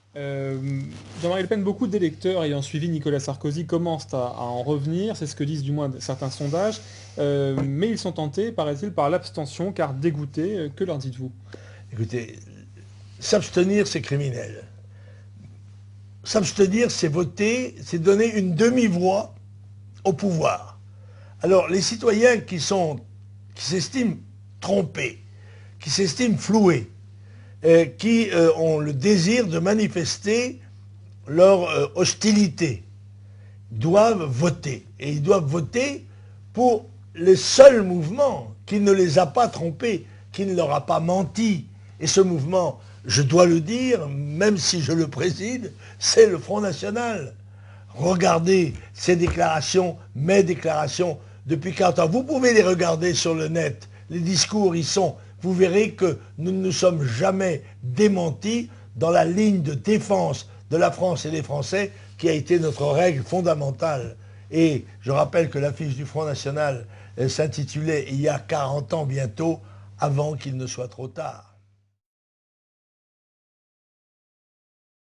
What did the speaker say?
Jean-Marie Le Pen, beaucoup d'électeurs ayant suivi Nicolas Sarkozy commencent à en revenir, c'est ce que disent du moins certains sondages, mais ils sont tentés, paraît-il, par l'abstention, car dégoûtés. Que leur dites-vous? Écoutez, s'abstenir, c'est criminel. S'abstenir, c'est voter, c'est donner une demi-voix au pouvoir. Alors, les citoyens qui s'estiment trompés, qui s'estiment floués, qui ont le désir de manifester leur hostilité, doivent voter. Et ils doivent voter pour le seul mouvement qui ne les a pas trompés, qui ne leur a pas menti. Et ce mouvement, je dois le dire, même si je le préside, c'est le Front National. Regardez ces déclarations, mes déclarations depuis 40 ans. Vous pouvez les regarder sur le net, les discours y sont. Vous verrez que nous ne nous sommes jamais démentis dans la ligne de défense de la France et des Français qui a été notre règle fondamentale. Et je rappelle que l'affiche du Front National s'intitulait il y a 40 ans bientôt, avant qu'il ne soit trop tard.